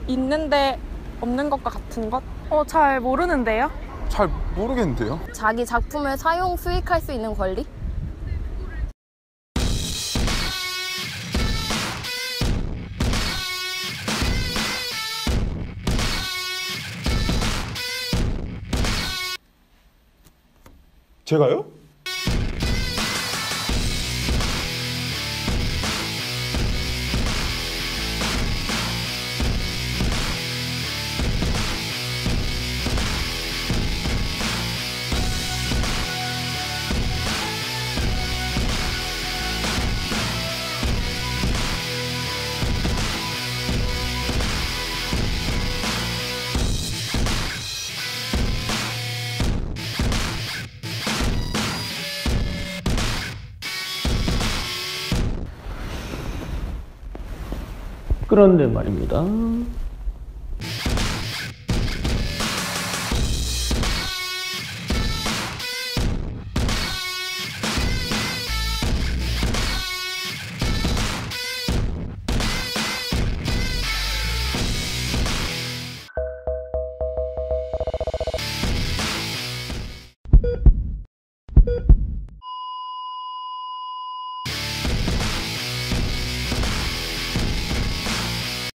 있는데 없는 것과 같은 것? 잘 모르는데요? 잘 모르겠는데요. 자기 작품을 사용 수익할 수 있는 권리? 제가요? 그런데 말입니다.